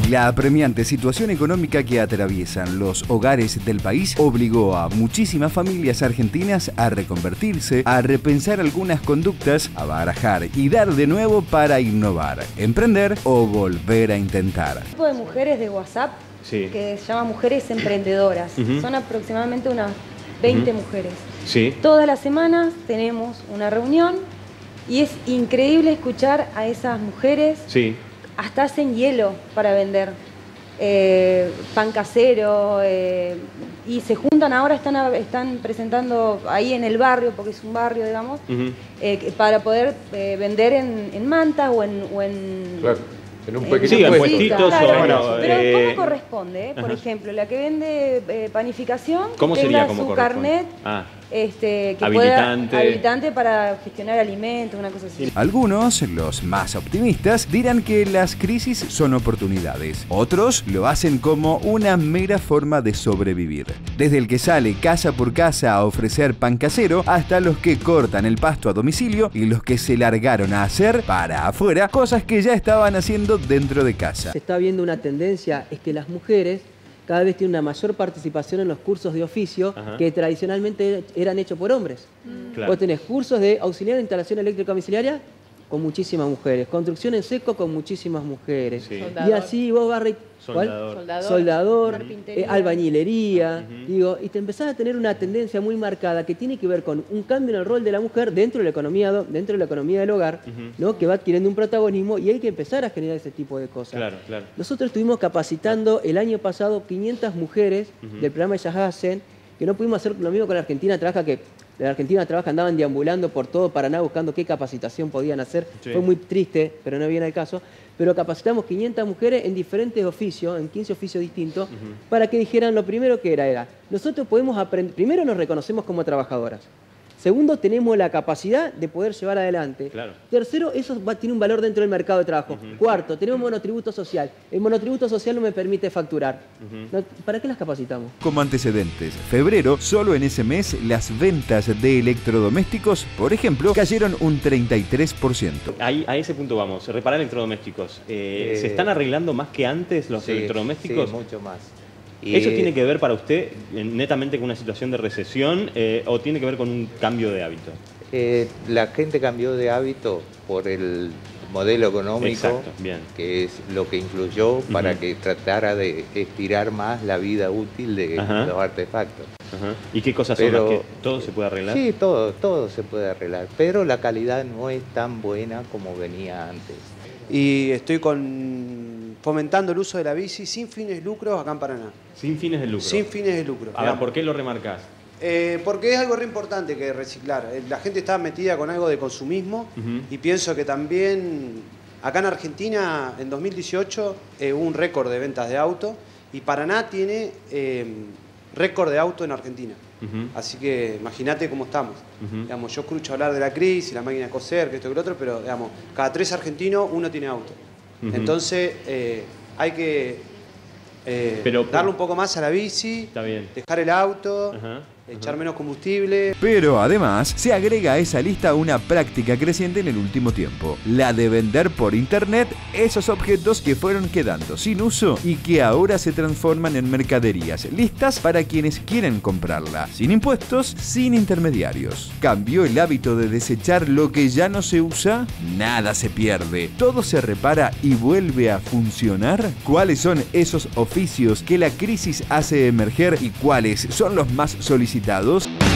La apremiante situación económica que atraviesan los hogares del país obligó a muchísimas familias argentinas a reconvertirse, a repensar algunas conductas, a barajar y dar de nuevo para innovar, emprender o volver a intentar. Un grupo de mujeres de WhatsApp que se llama Mujeres Emprendedoras. Son aproximadamente unas 20 mujeres. Todas las semanas tenemos una reunión y es increíble escuchar a esas mujeres. Hasta hacen hielo para vender, pan casero, y se juntan ahora, están presentando ahí en el barrio, porque es un barrio, digamos, para poder vender en mantas o en en un pequeño puestitos. Claro, pero ¿cómo corresponde? Por ejemplo, la que vende panificación, ¿cómo tenga sería su carnet que habilitante para gestionar alimentos, una cosa así. Algunos, los más optimistas, dirán que las crisis son oportunidades. Otros lo hacen como una mera forma de sobrevivir. Desde el que sale casa por casa a ofrecer pan casero, hasta los que cortan el pasto a domicilio y los que se largaron a hacer para afuera cosas que ya estaban haciendo dentro de casa. Se está viendo una tendencia, es que las mujeres cada vez tienen una mayor participación en los cursos de oficio que tradicionalmente eran hechos por hombres. Vos tenés cursos de auxiliar de instalación eléctrica domiciliaria con muchísimas mujeres, construcción en seco con muchísimas mujeres. Y así vos vas... Soldador, albañilería, digo, y te empezás a tener una tendencia muy marcada que tiene que ver con un cambio en el rol de la mujer dentro de la economía del hogar, ¿no? Que va adquiriendo un protagonismo y hay que empezar a generar ese tipo de cosas. Nosotros estuvimos capacitando el año pasado 500 mujeres del programa Ellas Hacen, que no pudimos hacer lo mismo con la Argentina Trabaja, que la Argentina Trabaja andaban deambulando por todo Paraná buscando qué capacitación podían hacer. Fue muy triste, pero no viene al caso. Pero capacitamos 500 mujeres en diferentes oficios, en 15 oficios distintos, para que dijeran lo primero que era, nosotros podemos aprender, primero nos reconocemos como trabajadoras. Segundo, tenemos la capacidad de poder llevar adelante. Tercero, eso tiene un valor dentro del mercado de trabajo. Cuarto, tenemos monotributo social. El monotributo social no me permite facturar. ¿Para qué las capacitamos? Como antecedentes, febrero, solo en ese mes, las ventas de electrodomésticos, por ejemplo, cayeron un 33%. A ese punto vamos. Reparar electrodomésticos. ¿Se están arreglando más que antes los electrodomésticos? Sí, mucho más. ¿Eso tiene que ver para usted netamente con una situación de recesión o tiene que ver con un cambio de hábito? La gente cambió de hábito por el modelo económico, que es lo que influyó para que tratara de estirar más la vida útil de los artefactos. ¿Y qué cosas son las que todo se puede arreglar? Sí, todo se puede arreglar, pero la calidad no es tan buena como venía antes. Y estoy fomentando el uso de la bici sin fines de lucro acá en Paraná. ¿Sin fines de lucro? Sin fines de lucro. A ver, ¿por qué lo remarcás? Porque es algo re importante que reciclar. La gente está metida con algo de consumismo y pienso que también acá en Argentina en 2018 hubo un récord de ventas de auto y Paraná tiene récord de auto en Argentina. Así que imagínate cómo estamos. Digamos, yo escucho hablar de la crisis, la máquina de coser, que esto que lo otro, pero digamos, cada 3 argentinos, 1 tiene auto. Entonces hay que darle un poco más a la bici, dejar el auto, echar menos combustible. Pero además se agrega a esa lista una práctica creciente en el último tiempo, la de vender por internet esos objetos que fueron quedando sin uso y que ahora se transforman en mercaderías listas para quienes quieren comprarla, sin impuestos, sin intermediarios. ¿Cambió el hábito de desechar lo que ya no se usa? Nada se pierde, todo se repara y vuelve a funcionar. ¿Cuáles son esos oficios que la crisis hace emerger y cuáles son los más solicitados?